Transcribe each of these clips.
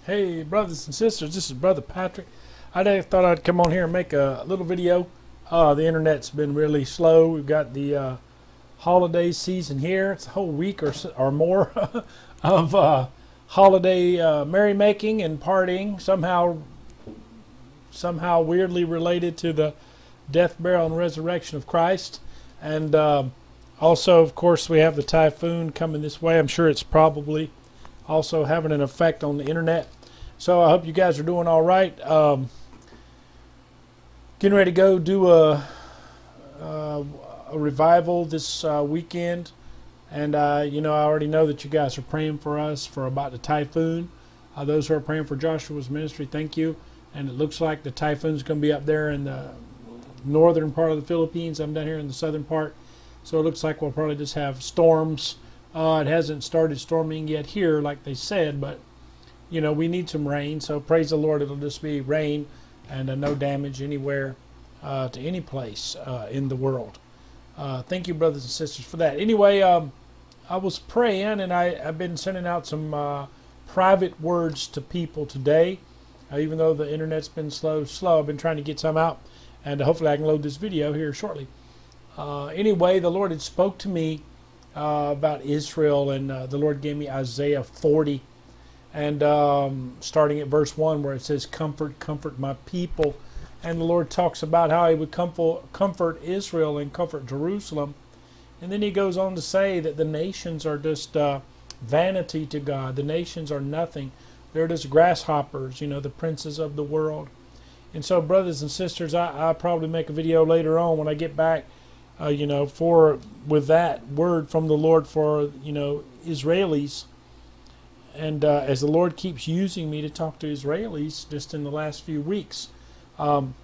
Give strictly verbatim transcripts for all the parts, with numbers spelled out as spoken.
Hey, brothers and sisters, this is Brother Patrick. I thought I'd come on here and make a little video. Uh, the internet's been really slow. We've got the uh, holiday season here. It's a whole week or, or more of uh, holiday uh, merrymaking and partying, somehow, somehow weirdly related to the death, burial, and resurrection of Christ. And uh, also, of course, we have the typhoon coming this way. I'm sure it's probably also having an effect on the internet. So I hope you guys are doing all right. Um, getting ready to go do a, a, a revival this uh, weekend. And, uh, you know, I already know that you guys are praying for us for about the typhoon. Uh, those who are praying for Joshua's ministry, thank you. And it looks like the typhoon's going to be up there in the northern part of the Philippines. I'm down here in the southern part. So it looks like we'll probably just have storms. Uh, it hasn't started storming yet here, like they said, but, you know, we need some rain. So praise the Lord, it'll just be rain and uh, no damage anywhere uh, to any place uh, in the world. Uh, thank you, brothers and sisters, for that. Anyway, um, I was praying, and I, I've been sending out some uh, private words to people today. Uh, even though the internet's been slow, slow, I've been trying to get some out, and hopefully I can load this video here shortly. Uh, anyway, the Lord had spoke to me Uh, about Israel, and uh, the Lord gave me Isaiah forty, and um, starting at verse one, where it says, comfort, comfort my people. And the Lord talks about how he would comfort, comfort Israel and comfort Jerusalem. And then he goes on to say that the nations are just uh, vanity to God. The nations are nothing. They're just grasshoppers, you know, the princes of the world. And so, brothers and sisters, I, I'll probably make a video later on when I get back, Uh, you know, for with that word from the Lord for, you know, Israelis. And uh, as the Lord keeps using me to talk to Israelis just in the last few weeks, um,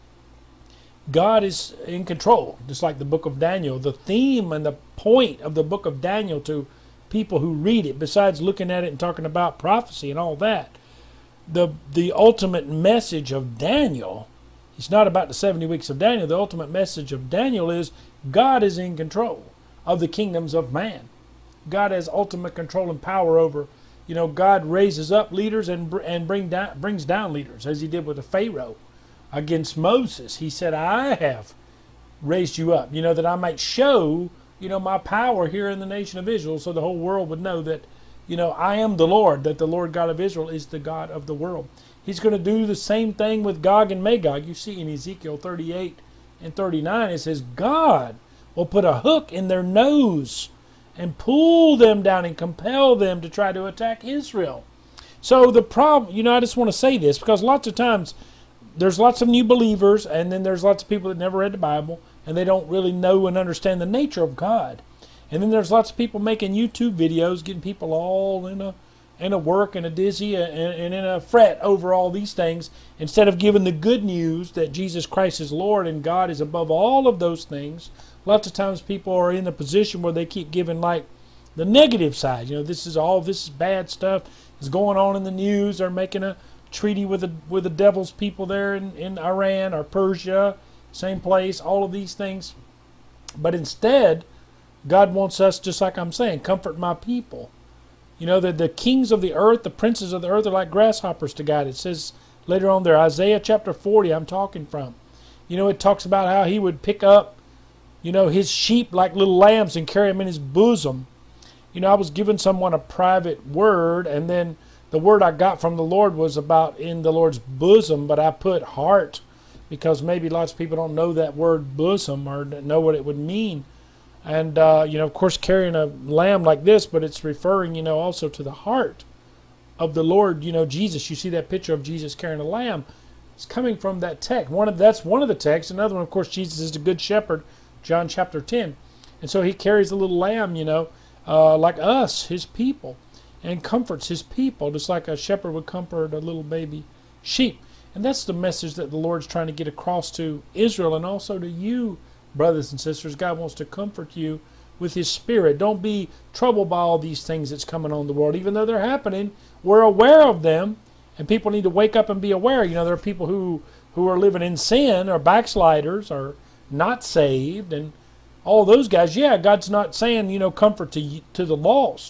God is in control, just like the book of Daniel. The theme and the point of the book of Daniel to people who read it, besides looking at it and talking about prophecy and all that, the the ultimate message of Daniel, it's not about the seventy weeks of Daniel. The ultimate message of Daniel is God is in control of the kingdoms of man. God has ultimate control and power over, you know, God raises up leaders and, and bring down, brings down leaders, as he did with the Pharaoh against Moses. He said, I have raised you up, you know, that I might show, you know, my power here in the nation of Israel, so the whole world would know that, you know, I am the Lord, that the Lord God of Israel is the God of the world. He's going to do the same thing with Gog and Magog. You see in Ezekiel thirty-eight and thirty-nine, it says, God will put a hook in their nose and pull them down and compel them to try to attack Israel. So the problem, you know, I just want to say this, because lots of times there's lots of new believers, and then there's lots of people that never read the Bible, and they don't really know and understand the nature of God. And then there's lots of people making YouTube videos, getting people all in a in a work and a dizzy and, and in a fret over all these things, instead of giving the good news that Jesus Christ is Lord and God is above all of those things. Lots of times people are in a position where they keep giving like the negative side. You know, this is all this is bad stuff is going on in the news. They're making a treaty with the with the devil's people there in, in Iran or Persia, same place, all of these things. But instead, God wants us, just like I'm saying, comfort my people. You know, that the kings of the earth, the princes of the earth are like grasshoppers to God. It says later on there, Isaiah chapter forty, I'm talking from. You know, it talks about how he would pick up, you know, his sheep like little lambs and carry them in his bosom. You know, I was giving someone a private word, and then the word I got from the Lord was about in the Lord's bosom, but I put heart, because maybe lots of people don't know that word bosom or know what it would mean. And, uh, you know, of course, carrying a lamb like this, but it's referring, you know, also to the heart of the Lord, you know, Jesus. You see that picture of Jesus carrying a lamb. It's coming from that text. One of, that's one of the texts. Another one, of course, Jesus is the good shepherd, John chapter ten. And so he carries a little lamb, you know, uh, like us, his people, and comforts his people, just like a shepherd would comfort a little baby sheep. And that's the message that the Lord's trying to get across to Israel and also to you, brothers and sisters. God wants to comfort you with his spirit. Don't be troubled by all these things that's coming on the world. Even though they're happening, we're aware of them, and people need to wake up and be aware. You know, there are people who, who are living in sin, or backsliders, or not saved, and all those guys. Yeah, God's not saying, you know, comfort to, to the lost.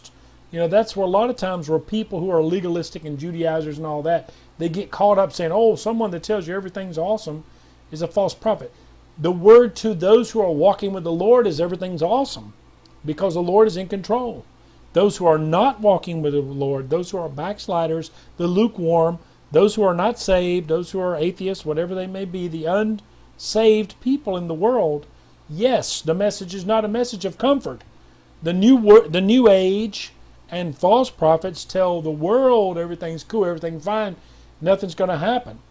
You know, that's where a lot of times where people who are legalistic and Judaizers and all that, they get caught up saying, oh, someone that tells you everything's awesome is a false prophet. The word to those who are walking with the Lord is everything's awesome, because the Lord is in control. Those who are not walking with the Lord, those who are backsliders, the lukewarm, those who are not saved, those who are atheists, whatever they may be, the unsaved people in the world, yes, the message is not a message of comfort. The new word, the new age and false prophets tell the world everything's cool, everything's fine, nothing's going to happen.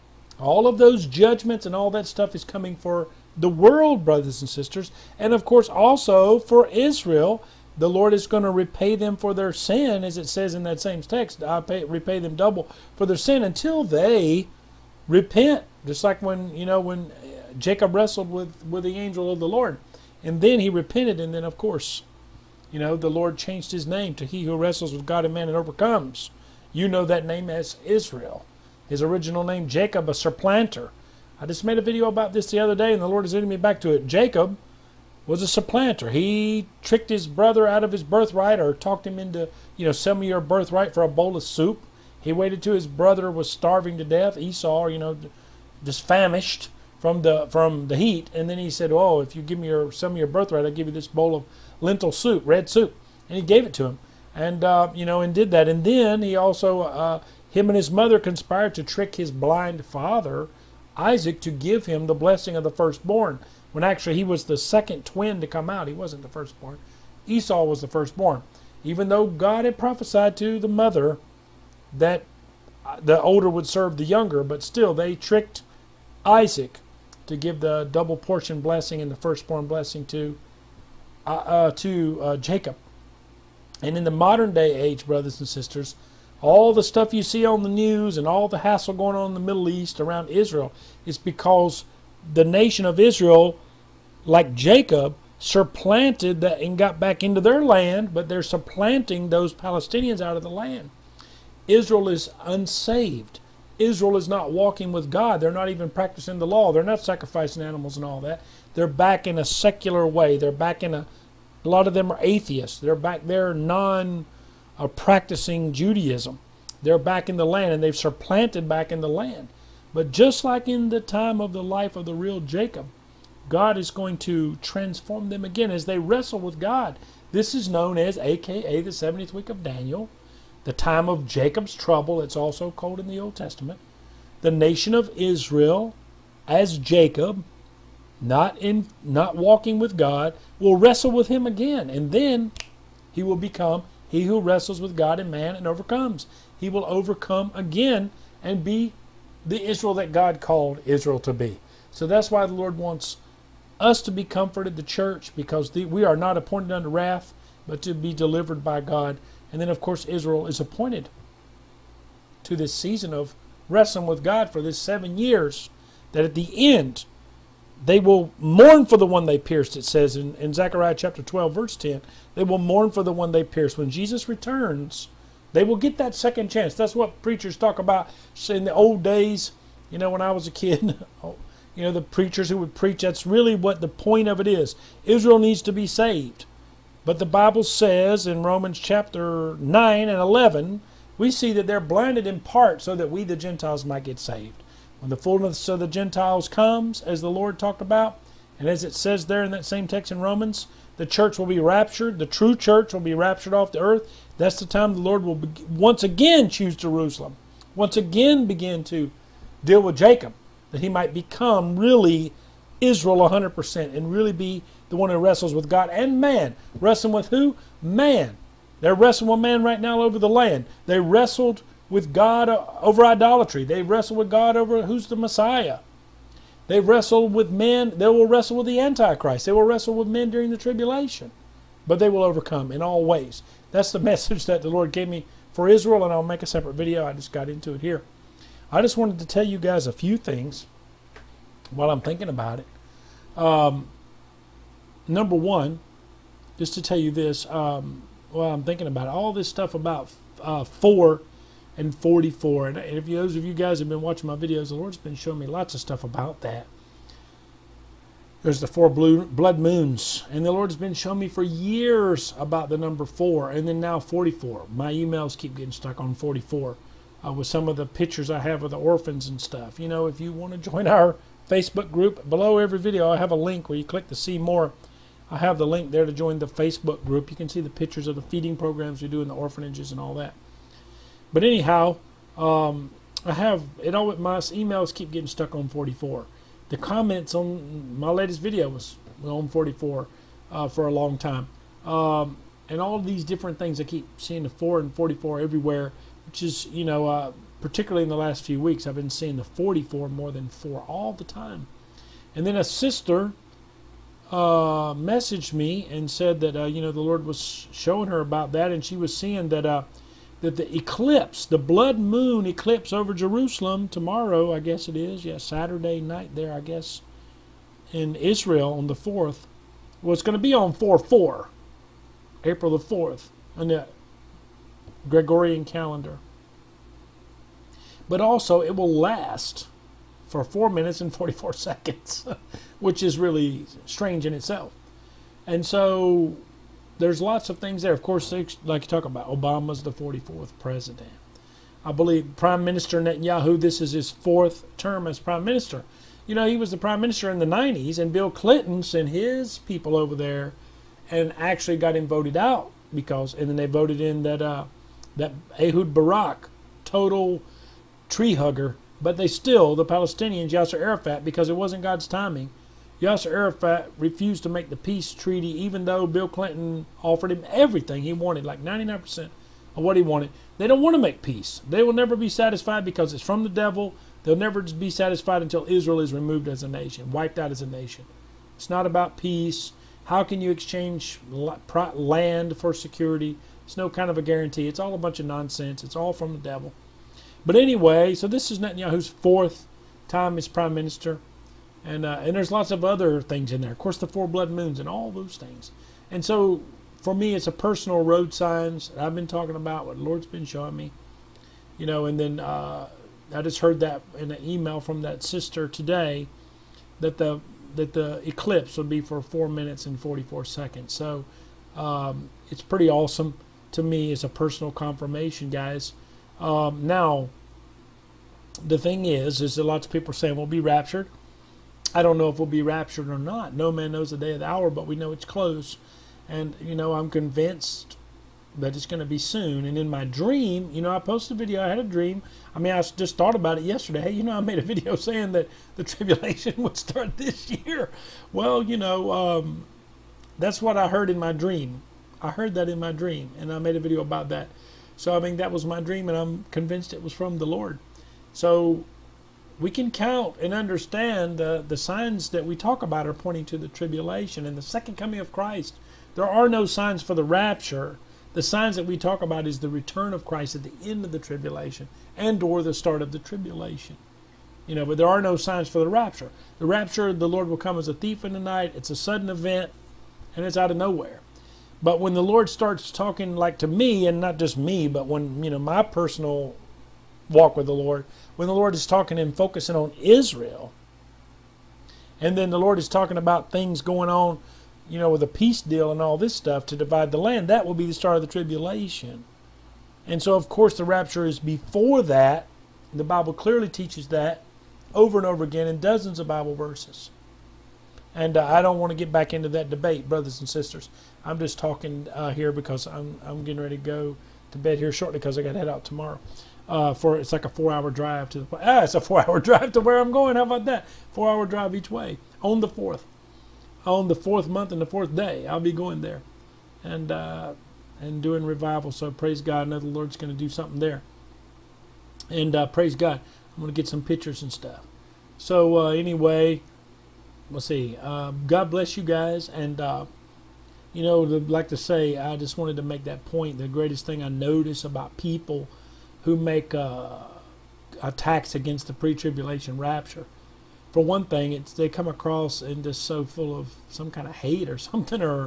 All of those judgments and all that stuff is coming for the world, brothers and sisters. And of course also for Israel. The Lord is going to repay them for their sin, as it says in that same text. I pay, repay them double for their sin until they repent. Just like when, you know, when Jacob wrestled with, with the angel of the Lord. And then he repented, and then of course, you know, the Lord changed his name to He Who Wrestles with God and Man and Overcomes. You know that name as Israel. His original name, Jacob, a supplanter. I just made a video about this the other day, and the Lord is leading me back to it. Jacob was a supplanter. He tricked his brother out of his birthright, or talked him into, you know, sell me your birthright for a bowl of soup. He waited till his brother was starving to death, Esau, you know, just famished from the from the heat, and then he said, oh, if you give me your some of your birthright, I'll give you this bowl of lentil soup, red soup. And he gave it to him, and uh, you know, and did that. And then he also, uh, him and his mother conspired to trick his blind father, Isaac, to give him the blessing of the firstborn, when actually he was the second twin to come out. He wasn't the firstborn. Esau was the firstborn. Even though God had prophesied to the mother that the older would serve the younger, but still they tricked Isaac to give the double portion blessing and the firstborn blessing to uh, uh, to uh, Jacob. And in the modern day age, brothers and sisters, all the stuff you see on the news and all the hassle going on in the Middle East around Israel is because the nation of Israel, like Jacob, supplanted that and got back into their land, but they're supplanting those Palestinians out of the land. Israel is unsaved. Israel is not walking with God. They're not even practicing the law. They're not sacrificing animals and all that. They're back in a secular way. They're back in a, a lot of them are atheists. They're back there non uh, practicing Judaism. They're back in the land, and they've supplanted back in the land. But just like in the time of the life of the real Jacob, God is going to transform them again as they wrestle with God. This is known as, A K A, the seventieth week of Daniel, the time of Jacob's trouble. It's also called in the Old Testament. The nation of Israel, as Jacob, not in, not walking with God, will wrestle with Him again, and then he will become he who wrestles with God and man and overcomes. He will overcome again and be the Israel that God called Israel to be. So that's why the Lord wants us to be comforted, the church, because the, we are not appointed unto wrath, but to be delivered by God. And then, of course, Israel is appointed to this season of wrestling with God for this seven years, that at the end, they will mourn for the one they pierced, it says in, in Zechariah chapter twelve, verse ten. They will mourn for the one they pierced. When Jesus returns, they will get that second chance. That's what preachers talk about in the old days. You know, when I was a kid, you know, the preachers who would preach, that's really what the point of it is. Israel needs to be saved. But the Bible says in Romans chapter nine and eleven, we see that they're blinded in part so that we, the Gentiles, might get saved. When the fullness of the Gentiles comes, as the Lord talked about, and as it says there in that same text in Romans, the church will be raptured. The true church will be raptured off the earth. That's the time the Lord will once again choose Jerusalem. Once again begin to deal with Jacob, that he might become really Israel one hundred percent and really be the one who wrestles with God and man. Wrestling with who? Man. They're wrestling with man right now over the land. They wrestled with God over idolatry. They wrestle with God over who's the Messiah. They wrestle with men. They will wrestle with the Antichrist. They will wrestle with men during the tribulation. But they will overcome in all ways. That's the message that the Lord gave me for Israel, and I'll make a separate video. I just got into it here. I just wanted to tell you guys a few things while I'm thinking about it. Um, number one, just to tell you this, um, while I'm thinking about it, all this stuff about uh, four and forty-four, and if you, those of you guys have been watching my videos, the Lord's been showing me lots of stuff about that. There's the four blue blood moons, and the Lord has been showing me for years about the number four, and then now forty-four. My emails keep getting stuck on forty-four uh, with some of the pictures I have of the orphans and stuff. You know, if you want to join our Facebook group, below every video I have a link where you click to see more. I have the link there to join the Facebook group. You can see the pictures of the feeding programs we do in the orphanages and all that. But anyhow, um, I have it all. My emails keep getting stuck on forty-four. The comments on my latest video was on forty-four uh, for a long time. Um, and all of these different things, I keep seeing the four and forty-four everywhere, which is, you know, uh, particularly in the last few weeks, I've been seeing the forty-four more than four all the time. And then a sister uh, messaged me and said that, uh, you know, the Lord was showing her about that, and she was seeing that uh, that the eclipse, the blood moon eclipse over Jerusalem tomorrow, I guess it is, yeah, Saturday night there, I guess, in Israel on the fourth, was going to be on four four, April the fourth, on the Gregorian calendar. But also, it will last for four minutes and forty-four seconds, which is really strange in itself. And so there's lots of things there. Of course, like you talk about, Obama's the forty-fourth president. I believe Prime Minister Netanyahu, this is his fourth term as Prime Minister. You know, he was the Prime Minister in the nineties, and Bill Clinton sent his people over there and actually got him voted out because, and then they voted in that, uh, that Ehud Barak, total tree hugger. But they still, the Palestinians, Yasser Arafat, because it wasn't God's timing, Yasser Arafat refused to make the peace treaty, even though Bill Clinton offered him everything he wanted, like ninety-nine percent of what he wanted. They don't want to make peace. They will never be satisfied because it's from the devil. They'll never be satisfied until Israel is removed as a nation, wiped out as a nation. It's not about peace. How can you exchange land for security? It's no kind of a guarantee. It's all a bunch of nonsense. It's all from the devil. But anyway, so this is Netanyahu's fourth time as Prime Minister. And uh, and there's lots of other things in there. Of course, the four blood moons and all those things. And so, for me, it's a personal road signs that I've been talking about, what the Lord's been showing me. You know, and then uh, I just heard that in an email from that sister today that the that the eclipse would be for four minutes and forty-four seconds. So, um, it's pretty awesome to me. It's a personal confirmation, guys. Um, now, the thing is, is that lots of people are saying we'll be raptured. I don't know if we'll be raptured or not. No man knows the day of the hour, but we know it's close. And, you know, I'm convinced that it's going to be soon. And in my dream, you know, I posted a video. I had a dream. I mean, I just thought about it yesterday. Hey, you know, I made a video saying that the tribulation would start this year. Well, you know, um, that's what I heard in my dream. I heard that in my dream, and I made a video about that. So, I mean, that was my dream, and I'm convinced it was from the Lord. So we can count and understand uh, the signs that we talk about are pointing to the tribulation and the second coming of Christ. There are no signs for the rapture. The signs that we talk about is the return of Christ at the end of the tribulation and or the start of the tribulation. You know, but there are no signs for the rapture. The rapture, the Lord will come as a thief in the night. It's a sudden event, and it's out of nowhere. But when the Lord starts talking like to me, and not just me, but when, you know, my personal walk with the Lord, when the Lord is talking and focusing on Israel, and then the Lord is talking about things going on, you know, with a peace deal and all this stuff to divide the land, that will be the start of the tribulation. And so, of course, the rapture is before that. The Bible clearly teaches that over and over again in dozens of Bible verses. And uh, I don't want to get back into that debate, brothers and sisters. I'm just talking uh, here because I'm I'm getting ready to go to bed here shortly because I got to head out tomorrow. Uh, for it's like a four-hour drive to the ah, it's a four-hour drive to where I'm going. How about that? Four-hour drive each way on the fourth, on the fourth month and the fourth day. I'll be going there, and uh, and doing revival. So praise God. I know the Lord's going to do something there, and uh, praise God. I'm going to get some pictures and stuff. So uh, anyway, let's see. Uh, God bless you guys, and uh, you know, like to say, I just wanted to make that point. The greatest thing I notice about people who make uh, attacks against the pre-tribulation rapture, for one thing, it's they come across and just so full of some kind of hate or something, or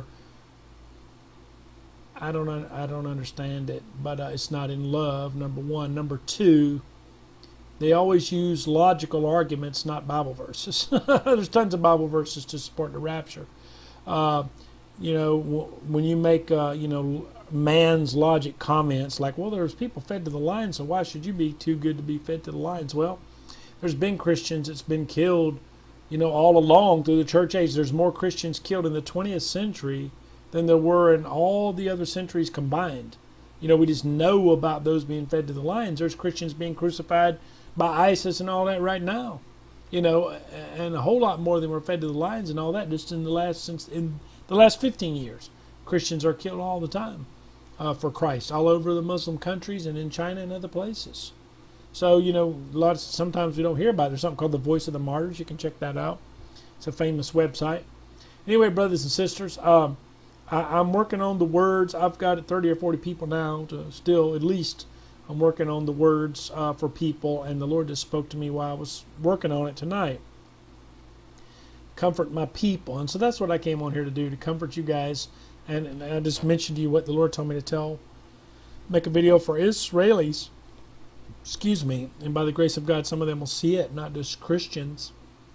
I don't I don't understand it. But uh, it's not in love. Number one. Number two, they always use logical arguments, not Bible verses. There's tons of Bible verses to support the rapture. Uh, you know, w- when you make, uh, you know, man's logic comments like, well, there's people fed to the lions, so why should you be too good to be fed to the lions? Well, there's been Christians that's been killed, you know, all along through the church age. There's more Christians killed in the twentieth century than there were in all the other centuries combined. You know, we just know about those being fed to the lions. There's Christians being crucified by ISIS and all that right now. You know, and a whole lot more than were fed to the lions and all that just in the last since in the last fifteen years. Christians are killed all the time uh, for Christ, all over the Muslim countries and in China and other places. So, you know, lots sometimes we don't hear about it. There's something called the Voice of the Martyrs. You can check that out. It's a famous website. Anyway, brothers and sisters, um, I, I'm working on the words. I've got thirty or forty people now to still, at least, I'm working on the words uh, for people, and the Lord just spoke to me while I was working on it tonight. Comfort my people. And so that's what I came on here to do, to comfort you guys. And, and I just mentioned to you what the Lord told me to tell. Make a video for Israelis. Excuse me. And by the grace of God, some of them will see it, not just Christians.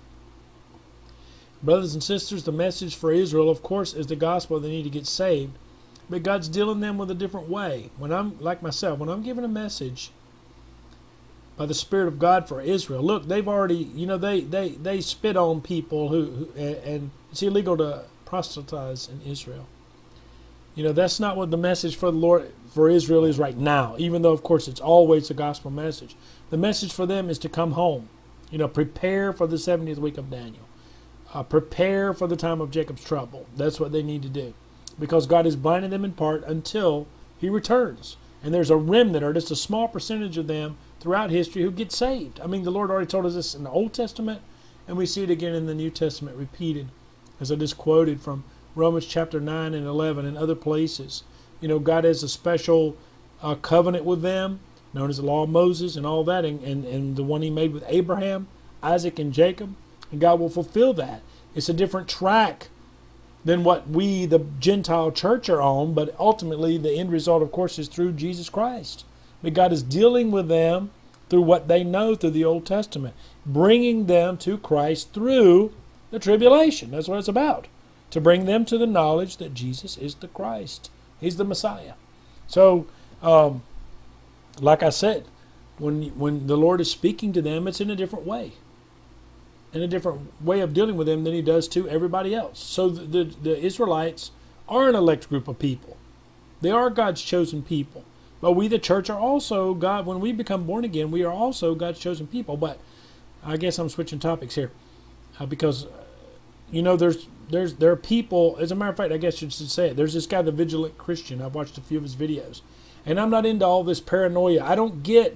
Brothers and sisters, the message for Israel, of course, is the gospel. They need to get saved. But God's dealing them with a different way. When I'm, like myself, when I'm giving a message by the Spirit of God for Israel, look, they've already, you know, they, they, they spit on people who, who and it's illegal to proselytize in Israel. You know, that's not what the message for the Lord, for Israel is right now, even though, of course, it's always a gospel message. The message for them is to come home. You know, prepare for the seventieth week of Daniel. Uh, prepare for the time of Jacob's trouble. That's what they need to do. Because God is blinding them in part until He returns. And there's a remnant, or just a small percentage of them throughout history who get saved. I mean, the Lord already told us this in the Old Testament, and we see it again in the New Testament repeated, as I just quoted from Romans chapter nine and eleven and other places. You know, God has a special uh, covenant with them, known as the law of Moses and all that, and, and, and the one He made with Abraham, Isaac, and Jacob. And God will fulfill that. It's a different track than what we, the Gentile church, are on, but ultimately the end result, of course, is through Jesus Christ. But God is dealing with them through what they know through the Old Testament, bringing them to Christ through the tribulation. That's what it's about, to bring them to the knowledge that Jesus is the Christ. He's the Messiah. So, um, like I said, when, when the Lord is speaking to them, it's in a different way. In a different way of dealing with them than He does to everybody else. So the, the, the Israelites are an elect group of people. They are God's chosen people. But we, the church, are also God. When we become born again, we are also God's chosen people. But I guess I'm switching topics here, uh, because, you know, there's there's there are people. As a matter of fact, I guess you should say it. There's this guy, the Vigilant Christian. I've watched a few of his videos, and I'm not into all this paranoia. I don't get.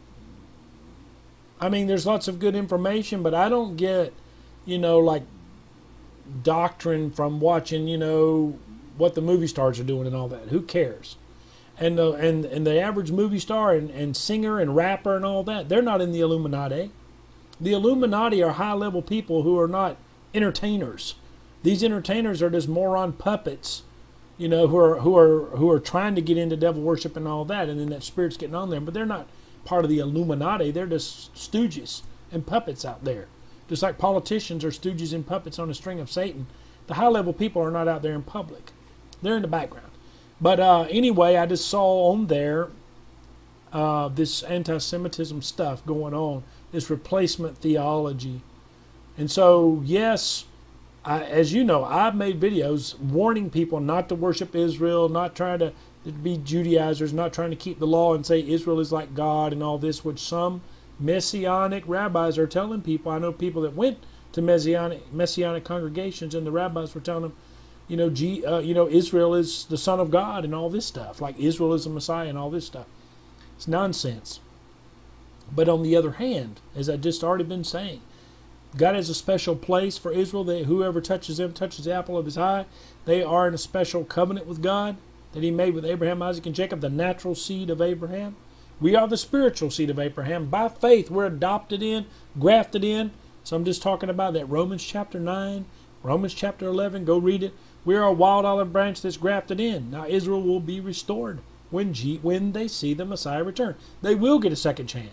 I mean, there's lots of good information, but I don't get, you know, like doctrine from watching, you know, what the movie stars are doing and all that. Who cares? And the and and the average movie star and, and singer and rapper and all that, they're not in the Illuminati. The Illuminati are high-level people who are not entertainers. These entertainers are just moron puppets, you know, who are who are who are trying to get into devil worship and all that, and then that spirit's getting on them, but they're not part of the Illuminati. They're just stooges and puppets out there. Just like politicians are stooges and puppets on a string of Satan. The high-level people are not out there in public. They're in the background. But uh, anyway, I just saw on there uh, this anti-Semitism stuff going on, this replacement theology. And so, yes, I, as you know, I've made videos warning people not to worship Israel, not trying to to be Judaizers, not trying to keep the law and say Israel is like God and all this, which some Messianic rabbis are telling people. I know people that went to Messianic, Messianic congregations, and the rabbis were telling them, you know, G, uh, you know, Israel is the Son of God and all this stuff, like Israel is the Messiah and all this stuff. It's nonsense. But on the other hand, as I just already been saying, God has a special place for Israel. That whoever touches them touches the apple of His eye. They are in a special covenant with God that He made with Abraham, Isaac, and Jacob, the natural seed of Abraham. We are the spiritual seed of Abraham. By faith, we're adopted in, grafted in. So I'm just talking about that. Romans chapter nine, Romans chapter eleven, go read it. We are a wild olive branch that's grafted in. Now Israel will be restored when, G when they see the Messiah return. They will get a second chance.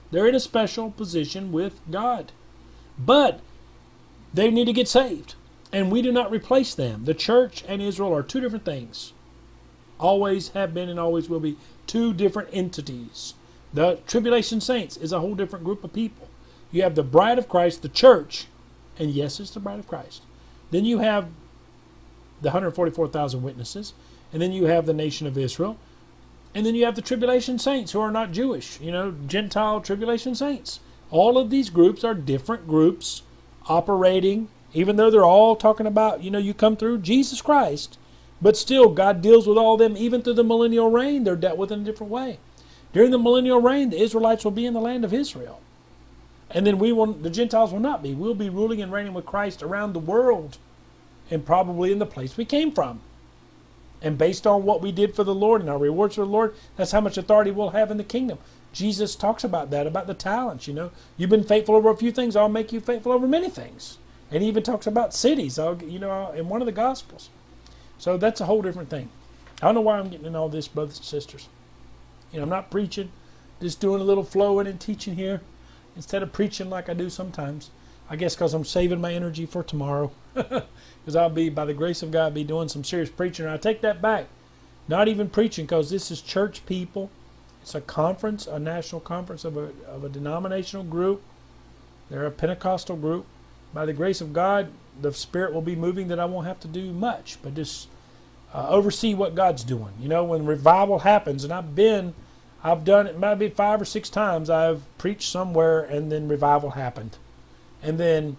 They're in a special position with God. But they need to get saved. And we do not replace them. The church and Israel are two different things. Always have been and always will be two different entities. The tribulation saints is a whole different group of people. You have the bride of Christ, the church, and yes, it's the bride of Christ. Then you have the one hundred forty-four thousand witnesses, and then you have the nation of Israel, and then you have the tribulation saints who are not Jewish, you know, Gentile tribulation saints. All of these groups are different groups operating, even though they're all talking about, you know, you come through Jesus Christ, but still God deals with all of them. Even through the millennial reign, they're dealt with in a different way. During the millennial reign, the Israelites will be in the land of Israel. And then we will, the Gentiles will not be. We'll be ruling and reigning with Christ around the world, and probably in the place we came from. And based on what we did for the Lord and our rewards for the Lord, that's how much authority we'll have in the kingdom. Jesus talks about that, about the talents, you know. You've been faithful over a few things, I'll make you faithful over many things. And he even talks about cities, I'll, you know, in one of the Gospels. So that's a whole different thing. I don't know why I'm getting in all this, brothers and sisters. You know, I'm not preaching, just doing a little flowing and teaching here instead of preaching like I do sometimes. I guess because I'm saving my energy for tomorrow. Because I'll be, by the grace of God, be doing some serious preaching. And I take that back. Not even preaching, because this is church people. It's a conference, a national conference of a, of a denominational group. They're a Pentecostal group. By the grace of God, the Spirit will be moving that I won't have to do much, but just uh, oversee what God's doing. You know, when revival happens, and I've been, I've done it maybe five or six times, I've preached somewhere and then revival happened. And then,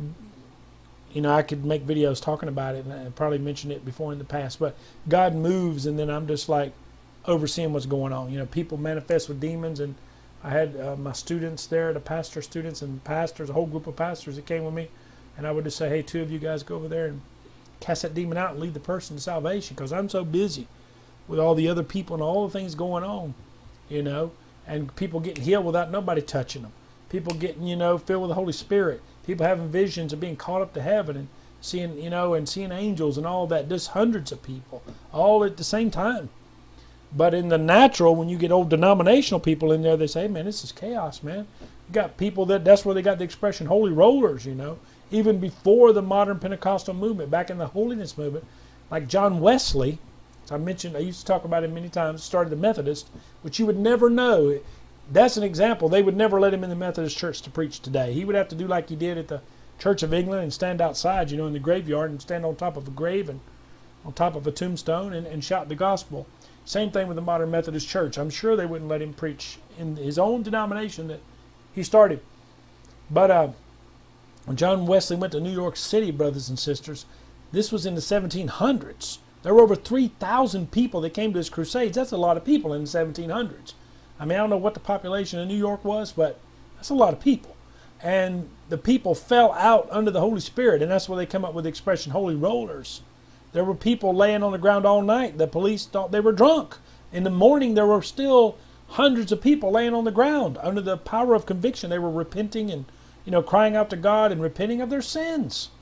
you know, I could make videos talking about it, and I probably mentioned it before in the past, but God moves, and then I'm just like overseeing what's going on. You know, people manifest with demons, and I had uh, my students there, the pastor students and pastors, a whole group of pastors that came with me, and I would just say, hey, two of you guys go over there and cast that demon out and lead the person to salvation, because I'm so busy with all the other people and all the things going on, you know, and people getting healed without nobody touching them. People getting, you know, filled with the Holy Spirit. People having visions of being caught up to heaven and seeing, you know, and seeing angels and all that. Just hundreds of people, all at the same time. But in the natural, when you get old denominational people in there, they say, hey, man, this is chaos, man. You got people that, that's where they got the expression holy rollers, you know. Even before the modern Pentecostal movement, back in the holiness movement, like John Wesley, as I mentioned, I used to talk about him many times, started the Methodist, which you would never know. That's an example. They would never let him in the Methodist church to preach today. He would have to do like he did at the Church of England and stand outside, you know, in the graveyard and stand on top of a grave and on top of a tombstone and, and shout the gospel. Same thing with the modern Methodist church. I'm sure they wouldn't let him preach in his own denomination that he started. But uh, when John Wesley went to New York City, brothers and sisters, this was in the seventeen hundreds. There were over three thousand people that came to his crusades. That's a lot of people in the seventeen hundreds. I mean, I don't know what the population of New York was, but that's a lot of people. And the people fell out under the Holy Spirit, and that's where they come up with the expression holy rollers. There were people laying on the ground all night. The police thought they were drunk. In the morning, there were still hundreds of people laying on the ground under the power of conviction. They were repenting and, you know, crying out to God and repenting of their sins.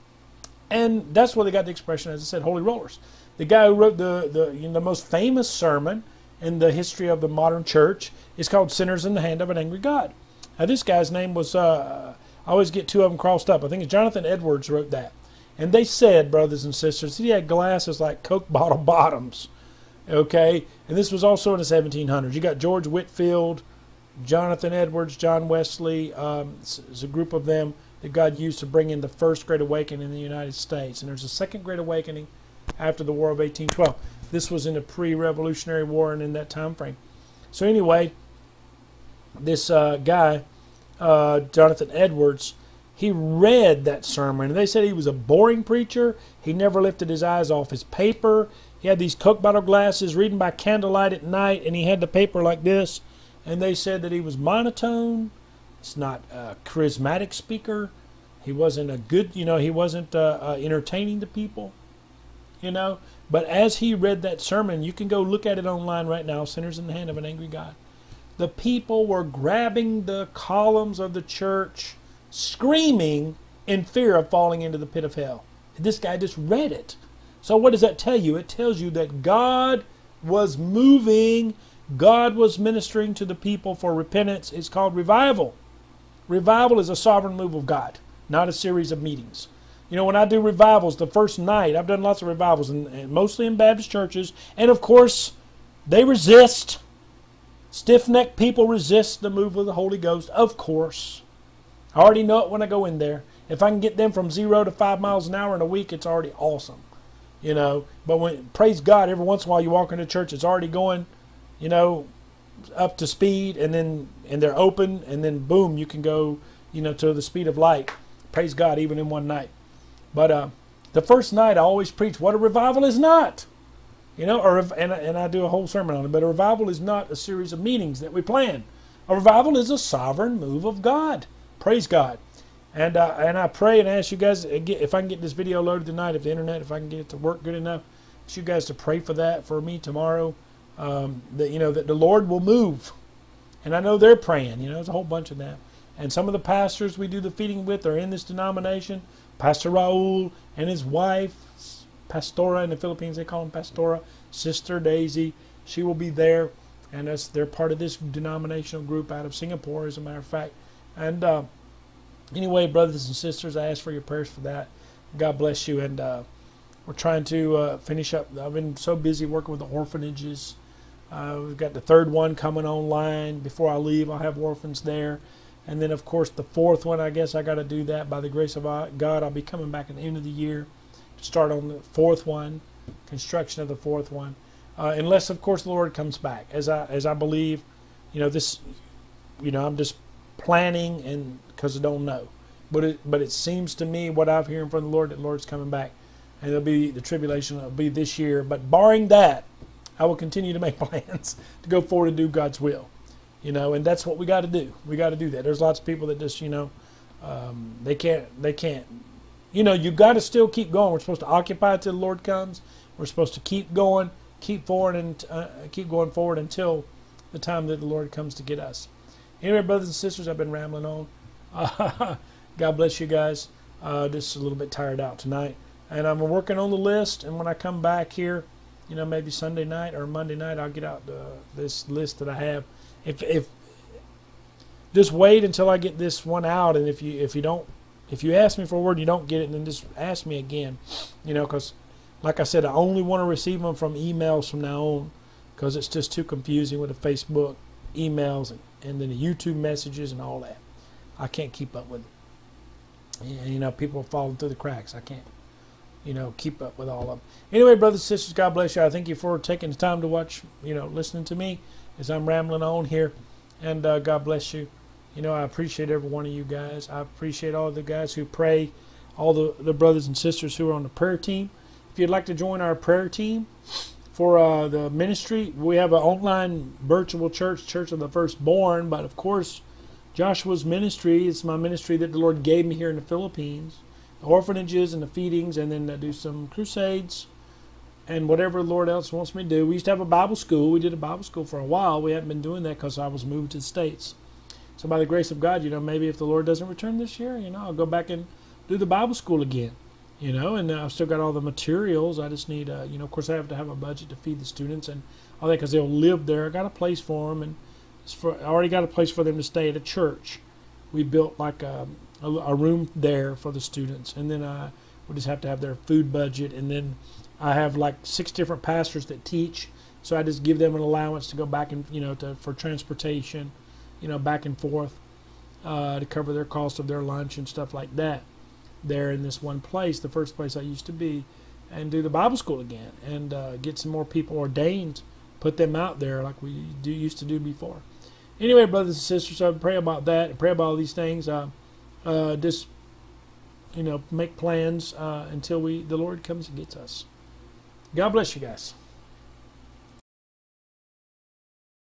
And that's where they got the expression, as I said, holy rollers. The guy who wrote the, the, you know, the most famous sermon in the history of the modern church is called Sinners in the Hand of an Angry God. Now, this guy's name was, uh, I always get two of them crossed up. I think it's Jonathan Edwards wrote that. And they said, brothers and sisters, he had glasses like Coke bottle bottoms. Okay? And this was also in the seventeen hundreds. You got George Whitefield, Jonathan Edwards, John Wesley. Um, it's a group of them that God used to bring in the first Great Awakening in the United States. And there's a second Great Awakening after the War of eighteen twelve. This was in the pre-Revolutionary War and in that time frame. So anyway, this uh, guy, uh, Jonathan Edwards, he read that sermon, and they said he was a boring preacher. He never lifted his eyes off his paper. He had these Coke bottle glasses, reading by candlelight at night, and he had the paper like this. And they said that he was monotone. He's not a charismatic speaker. He wasn't a good, you know, he wasn't uh, uh, entertaining to people, you know. But as he read that sermon, you can go look at it online right now, Sinners in the Hand of an Angry God. The people were grabbing the columns of the church, screaming in fear of falling into the pit of hell. This guy just read it. So what does that tell you? It tells you that God was moving God was ministering to the people for repentance. It's called revival. Revival is a sovereign move of God, not a series of meetings. You know, when I do revivals, the first night, I've done lots of revivals, and, and mostly in Baptist churches, and of course, they resist. Stiff-necked people resist the move of the Holy Ghost, of course. I already know it when I go in there. If I can get them from zero to five miles an hour in a week, it's already awesome. You know, but when, praise God, every once in a while you walk into church, it's already going, you know, up to speed, and then and they're open, and then boom, you can go, you know, to the speed of light. Praise God, even in one night. But uh, the first night I always preach what a revival is not. You know, or and, and I do a whole sermon on it, but a revival is not a series of meetings that we plan. A revival is a sovereign move of God. Praise God. And uh, and I pray and ask you guys, if I can get this video loaded tonight, if the internet, if I can get it to work good enough, ask you guys to pray for that for me tomorrow. Um, that, you know, that the Lord will move. And I know they're praying. You know, there's a whole bunch of that. And some of the pastors we do the feeding with are in this denomination. Pastor Raul and his wife, Pastora in the Philippines, they call him Pastora, Sister Daisy. She will be there, and that's, they're part of this denominational group out of Singapore, as a matter of fact. And uh, anyway, brothers and sisters, I ask for your prayers for that. God bless you. And uh, we're trying to uh, finish up. I've been so busy working with the orphanages. Uh, we've got the third one coming online. Before I leave, I'll have orphans there. And then, of course, the fourth one, I guess I got to do that by the grace of God. I'll be coming back at the end of the year to start on the fourth one, construction of the fourth one. Uh, unless, of course, the Lord comes back. As I as I believe, you know, this, you know, I'm just planning, and because I don't know. But it, but it seems to me, what I'm hearing from the Lord, that the Lord's coming back. And it'll be, the tribulation will be this year. But barring that, I will continue to make plans to go forward and do God's will. You know, and that's what we got to do. We got to do that. There's lots of people that just, you know, um, they can't, they can't. You know, you got to still keep going. We're supposed to occupy till the Lord comes. We're supposed to keep going, keep forward, and uh, keep going forward until the time that the Lord comes to get us. Anyway, brothers and sisters, I've been rambling on. Uh, God bless you guys. Uh, just a little bit tired out tonight. And I'm working on the list, and when I come back here, you know, maybe Sunday night or Monday night, I'll get out the, this list that I have. If if just wait until I get this one out, and if you if you don't if you ask me for a word, you don't get it, then just ask me again, you know, because like I said, I only want to receive them from emails from now on, because it's just too confusing with the Facebook emails and, and then the YouTube messages and all that. I can't keep up with it. And, you know, people are falling through the cracks. I can't, you know, keep up with all of them. Anyway, brothers and sisters, God bless you. I thank you for taking the time to watch, you know, listening to me as I'm rambling on here. And uh, God bless you. You know, I appreciate every one of you guys. I appreciate all the guys who pray, all the, the brothers and sisters who are on the prayer team. If you'd like to join our prayer team for uh, the ministry, we have an online virtual church, Church of the Firstborn. But, of course, Joshua's ministry is my ministry that the Lord gave me here in the Philippines. The orphanages and the feedings, and then I do some crusades and whatever the Lord else wants me to do. We used to have a Bible school. We did a Bible school for a while. We haven't been doing that because I was moved to the States. So by the grace of God, you know, maybe if the Lord doesn't return this year, you know, I'll go back and do the Bible school again, you know, and I've still got all the materials. I just need, uh, you know, of course I have to have a budget to feed the students and all that because they'll live there. I got a place for them, and it's for, I already got a place for them to stay at a church. We built like a, a, a room there for the students, and then uh, we just have to have their food budget, and then I have like six different pastors that teach, so I just give them an allowance to go back and, you know, to, for transportation, you know, back and forth uh, to cover their cost of their lunch and stuff like that there in this one place, the first place I used to be, and do the Bible school again and uh, get some more people ordained, put them out there like we do used to do before. Anyway, brothers and sisters, I pray about that and pray about all these things. Uh, uh, just, you know, make plans uh, until we the Lord comes and gets us. God bless you guys.